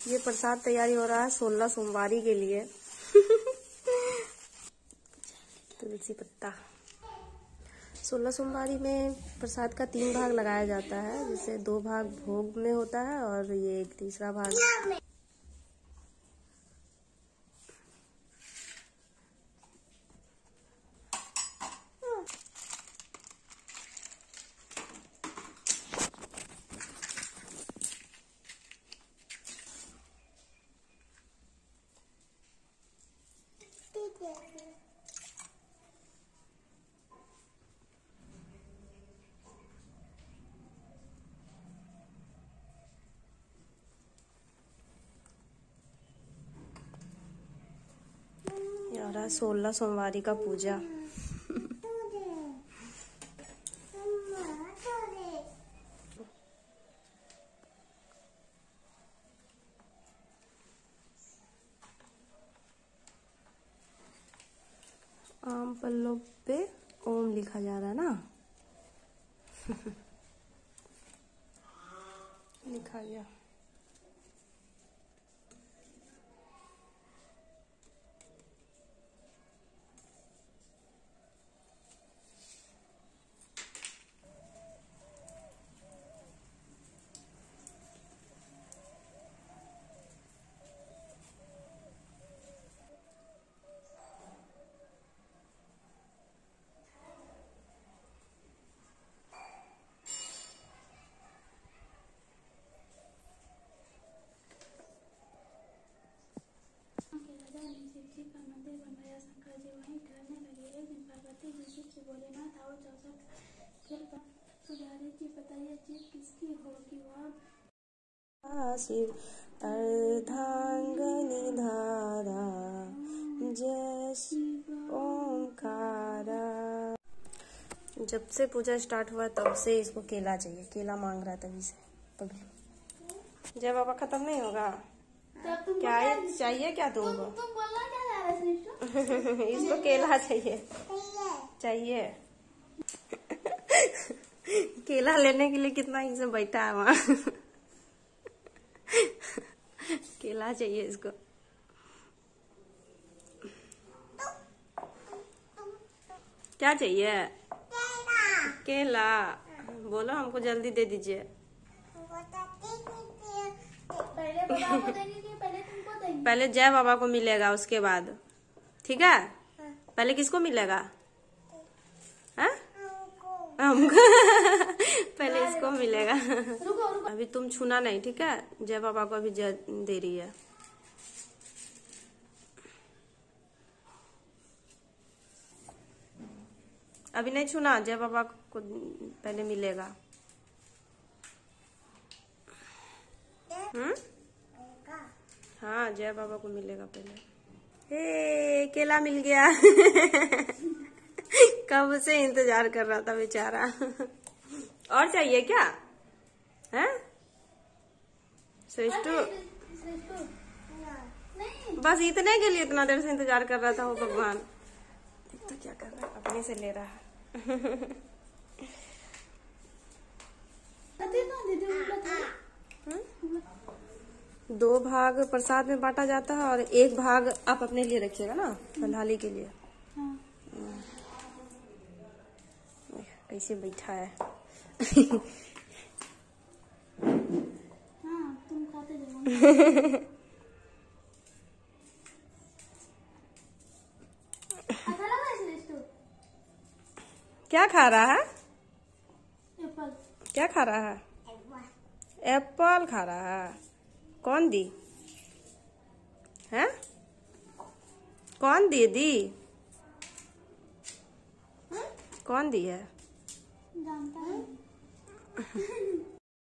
ये प्रसाद तैयारी हो रहा है 16 सोमवारी के लिए। तुलसी पत्ता। 16 सोमवारी में प्रसाद का 3 भाग लगाया जाता है, जिससे 2 भाग भोग में होता है और ये एक तीसरा भाग। ये हो रहा है 16 सोमवारी का पूजा। आम पल्लों पे ओम लिखा जा रहा है ना। लिखा गया। शिवजी का मंदिर बनवाया, शंकर जी वहीं ठहरने लगे। एक दिन पार्वती जी शिव से बोले, नाथ आओ 64 खेल पर सुधारे जी, बताइए जीत किसकी होगी वह। शिव अर्धांगनी धारा, जय शिव ओंकारा। जब से पूजा स्टार्ट हुआ तब से इसको केला चाहिए, केला मांग रहा है तभी से। पगलू जय बाबा खत्म नहीं होगा क्या? चाहिए क्या तुमको? तुम बोलना क्या जा रहा है? इसको केला चाहिए। चाहिए केला लेने के लिए कितना ही से बैठा है वहाँ। केला चाहिए इसको। क्या चाहिए? केला। बोलो हमको जल्दी दे दीजिए। पहले बाबा को देंगे कि पहले तुमको देंगे? पहले जय बाबा को मिलेगा, उसके बाद। ठीक है? पहले किसको मिलेगा? हाँ? हमको। पहले इसको मिलेगा। रुको रुको। अभी तुम छूना नहीं, ठीक है? जय बाबा को अभी जय दे रही है। अभी नहीं छूना, जय बाबा को पहले मिलेगा। हाँ, जय बाबा को मिलेगा पहले। हे, केला मिल गया। कब से इंतजार कर रहा था बेचारा। और चाहिए क्या? हैं? श्रेष्ठू, बस इतने के लिए इतना देर से इंतजार कर रहा था वो भगवान। देख तो क्या कर रहा है, अपने से ले रहा है। 2 भाग प्रसाद में बांटा जाता है और 1 भाग आप अपने लिए रखिएगा ना, फलहाली के लिए। कैसे बैठा है। हाँ, तुम खाते जाओ। क्या खा रहा है? एप्पल। क्या खा रहा है? एप्पल खा रहा है। कौन दी है? कौन दी दी? कौन दी है? जानता है।